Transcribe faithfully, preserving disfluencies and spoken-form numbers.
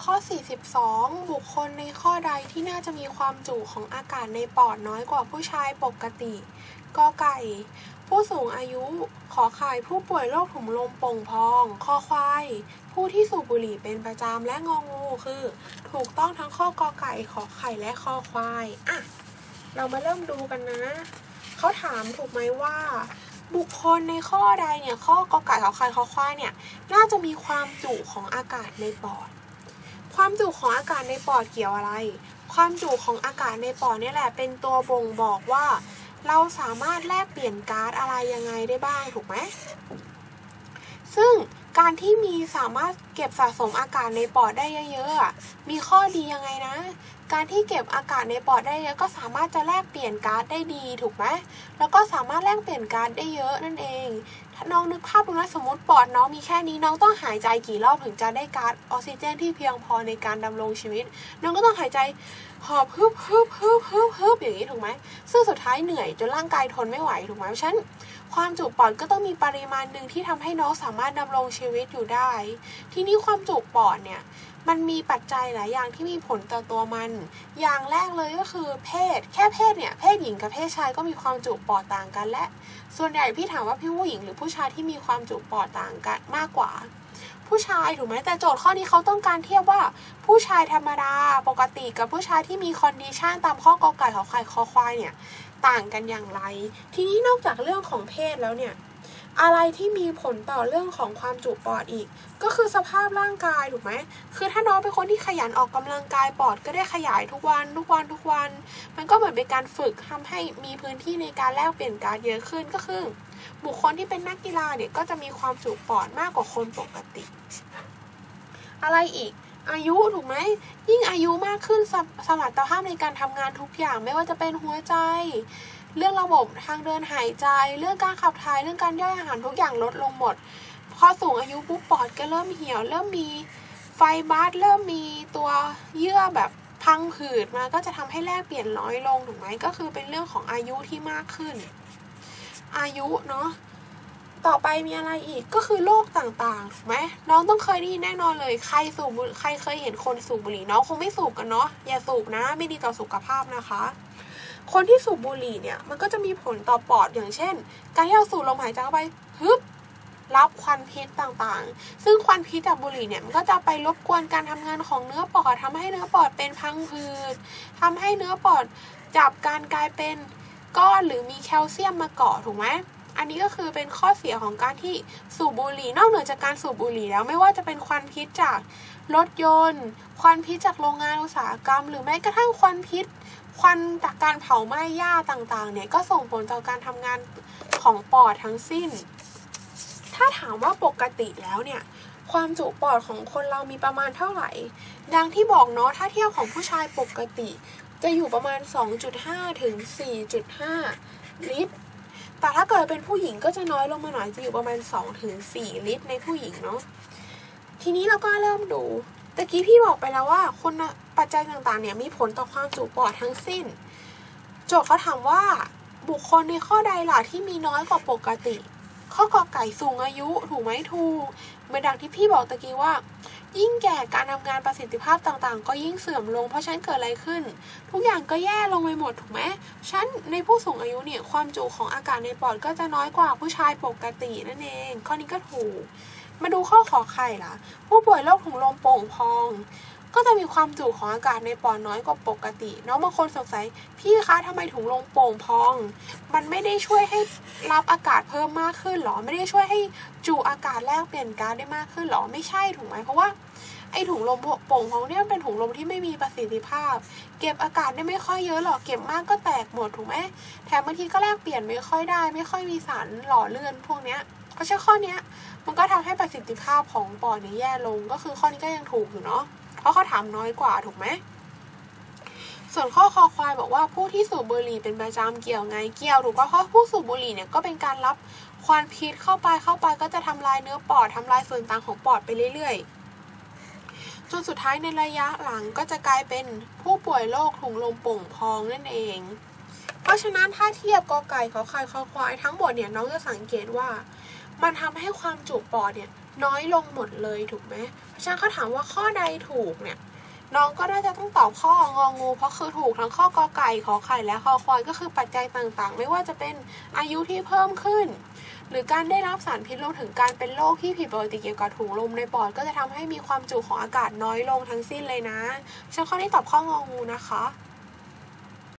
ข้อสี่สิบสองบุคคลในข้อใดที่น่าจะมีความจุของอากาศในปอดน้อยกว่าผู้ชายปกติกอไก่ผู้สูงอายุขอไข่ผู้ป่วยโรคถุงลมโป่งพองคอควายผู้ที่สูบบุหรี่เป็นประจำและงองูคือถูกต้องทั้งข้อกอไก่ขอไข่และคอควายอ่ะเรามาเริ่มดูกันนะเขาถามถูกไหมว่าบุคคลในข้อใดเนี่ยข้อกอไก่ขอไข่คอควายเนี่ยน่าจะมีความจุของอากาศในปอดความจุของอากาศในปอดเกี่ยวอะไรความจุของอากาศในปอดนี่แหละเป็นตัวบ่งบอกว่าเราสามารถแลกเปลี่ยนก๊าซอะไรยังไงได้บ้างถูกไหมซึ่งการที่มีสามารถเก็บสะสมอากาศในปอดได้เยอะๆมีข้อดียังไงนะการที่เก็บอากาศในปอดได้เยอะก็สามารถจะแลกเปลี่ยนก๊าซได้ดีถูกไหมแล้วก็สามารถแลกเปลี่ยนก๊าซได้เยอะนั่นเองถ้าน้องนึกภาพดูนะสมมติปอดน้องมีแค่นี้น้องต้องหายใจกี่รอบถึงจะได้ก๊าซออกซิเจนที่เพียงพอในการดำรงชีวิตน้องก็ต้องหายใจหอบฮึบฮึบฮึบฮึบฮึบอย่างนี้ถูกไหมซึ่งสุดท้ายเหนื่อยจนร่างกายทนไม่ไหวถูกไหมเพราะฉะนั้นความจุปอดก็ต้องมีปริมาณหนึ่งที่ทำให้น้องสามารถดำรงชีวิตอยู่ได้ทีนี้ความจุปอดเนี่ยมันมีปัจจัยหลายอย่างที่มีผลต่อตัวมันอย่างแรกเลยก็คือเพศแค่เพศเนี่ยเพศหญิงกับเพศชายก็มีความจุปอดต่างกันและส่วนใหญ่พี่ถามว่าพี่ผู้หญิงหรือผู้ชายที่มีความจุปอดต่างกันมากกว่าผู้ชายถูกไหมแต่โจทย์ข้อนี้เขาต้องการเทียบว่าผู้ชายธรรมดาปกติกับผู้ชายที่มีคอนดิชันตามข้อกอไก่ขอไข่คอควายเนี่ยต่างกันอย่างไรทีนี้นอกจากเรื่องของเพศแล้วเนี่ยอะไรที่มีผลต่อเรื่องของความจุปอดอีกก็คือสภาพร่างกายถูกไหมคือถ้าน้องเป็นคนที่ขยันออกกำลังกายปอดก็ได้ขยายทุกวันทุกวันทุกวันมันก็เหมือนเป็นการฝึกทำให้มีพื้นที่ในการแลกเปลี่ยนก๊าซเยอะขึ้นก็คือบุคคลที่เป็นนักกีฬาเนี่ยก็จะมีความจุปอดมากกว่าคนปกติอะไรอีกอายุถูกไหมยิ่งอายุมากขึ้นสสมรรถภาพในการทำงานทุกอย่างไม่ว่าจะเป็นหัวใจเรื่องระบบทางเดินหายใจเรื่องการขับถ่ายเรื่องการย่อยอาหารทุกอย่างลดลงหมดพอสูงอายุปุ๊บปอดก็เริ่มเหี่ยวเริ่มมีไฟบาสเริ่มมีตัวเยื่อแบบพังผืดมาก็จะทำให้แลกเปลี่ยนน้อยลงถูกไหมก็คือเป็นเรื่องของอายุที่มากขึ้นอายุเนาะต่อไปมีอะไรอีกก็คือโรคต่างๆถูกไหมน้องต้องเคยได้ยินแน่นอนเลยใครสูบบุหรี่ใครเคยเห็นคนสูบบุหรี่น้องคงไม่สูบกันเนาะอย่าสูบนะไม่ดีต่อสุขภาพนะคะคนที่สูบบุหรี่เนี่ยมันก็จะมีผลต่อปอดอย่างเช่นการที่เราสูดลมหายใจเข้าไปฮึบรับควันพิษต่างๆซึ่งควันพิษจากบุหรี่เนี่ยมันก็จะไปรบกวนการทำงานของเนื้อปอดทำให้เนื้อปอดเป็นพังผืดทำให้เนื้อปอดจับการกลายเป็นก้อนหรือมีแคลเซียมมาเกาะถูกไหมอันนี้ก็คือเป็นข้อเสียของการที่สูบบุหรี่นอกเหนือจากการสูบบุหรี่แล้วไม่ว่าจะเป็นควันพิษจากรถยนต์ควันพิษจากโรงงานอุตสาหกรรมหรือแม้กระทั่งควันพิษควันจากการเผาไหม้หญ้าต่างๆเนี่ยก็ส่งผลต่อการทำงานของปอดทั้งสิ้นถ้าถามว่าปกติแล้วเนี่ยความจุปอดของคนเรามีประมาณเท่าไหร่ดังที่บอกเนาะถ้าเทียบของผู้ชายปกติจะอยู่ประมาณ สองจุดห้า ถึง สี่จุดห้า ลิตรแต่ถ้าเกิดเป็นผู้หญิงก็จะน้อยลงมาหน่อยจะอยู่ประมาณ สองถึงสี่ ลิตรในผู้หญิงเนาะทีนี้เราก็เริ่มดูตะกี้พี่บอกไปแล้วว่าคุณปัจจัยต่างๆเนี่ยมีผลต่อความจุปอดทั้งสิ้นโจทย์เขาถามว่าบุคคลในข้อใดล่ะที่มีน้อยกว่าปกติข้อกอไก่สูงอายุถูกไหมถูกเหมือนดังที่พี่บอกตะกี้ว่ายิ่งแก่การทำงานประสิทธิภาพต่างๆก็ยิ่งเสื่อมลงเพราะฉะนั้นเกิดอะไรขึ้นทุกอย่างก็แย่ลงไปหมดถูกไหมฉะนั้นในผู้สูงอายุเนี่ยความจุของอากาศในปอดก็จะน้อยกว่าผู้ชายปกตินั่นเองข้อนี้ก็ถูกมาดูข้อขอไข่ล่ะผู้ป่วยโรคถุงลมโป่งพองก็จะมีความจุของอากาศในปอดน้อยกว่าปกติน้องบางคนสงสัยพี่คะทำไมถุงลมโป่งพองมันไม่ได้ช่วยให้รับอากาศเพิ่มมากขึ้นหรอไม่ได้ช่วยให้จุอากาศแลกเปลี่ยนก๊าซได้มากขึ้นหรอไม่ใช่ถูกไหมเพราะว่าไอ้ถุงลมโป่งพองเนี่ยมันเป็นถุงลมที่ไม่มีประสิทธิภาพเก็บอากาศได้ไม่ค่อยเยอะหรอกเก็บมากก็แตกหมดถูกไหมแถมบางทีก็แลกเปลี่ยนไม่ค่อยได้ไม่ค่อยมีสารหล่อเลื่อนพวกเนี้ยเพราะฉะนั้นข้อเนี้ยมันก็ทำให้ประสิทธิภาพของปอดเนี่ยแย่ลงก็คือข้อนี้ก็ยังถูกอยู่เนาะเพราะเขาถามน้อยกว่าถูกไหมส่วนข้อคอควายบอกว่าผู้ที่สูบบุหรี่เป็นประจำเกี่ยวไงเกี่ยวถูกป่ะเพราะผู้สูบบุหรี่เนี่ยก็เป็นการรับควันพิษเข้าไปเข้าไปก็จะทำลายเนื้อปอดทำลายส่วนต่างของปอดไปเรื่อยๆจนสุดท้ายในระยะหลังก็จะกลายเป็นผู้ป่วยโรคถุงลมโป่งพองนั่นเองเพราะฉะนั้นถ้าเทียบกอไก่ขอไข่คอควายทั้งหมดเนี่ยน้องจะสังเกตว่ามันทำให้ความจุปอดเนี่ยน้อยลงหมดเลยถูกไหมเพราะฉะนั้นเขาถามว่าข้อใดถูกเนี่ยน้องก็น่าจะต้องตอบข้ององูเพราะคือถูกทั้งข้อกอไก่ขอไข่และคอควายก็คือปัจจัยต่างๆไม่ว่าจะเป็นอายุที่เพิ่มขึ้นหรือการได้รับสารพิษรวมถึงการเป็นโรคที่ผิดปกติเกี่ยวกับถุงลมในปอดก็จะทำให้มีความจุของอากาศน้อยลงทั้งสิ้นเลยนะฉะนั้นข้อนี้ตอบข้ององูนะคะ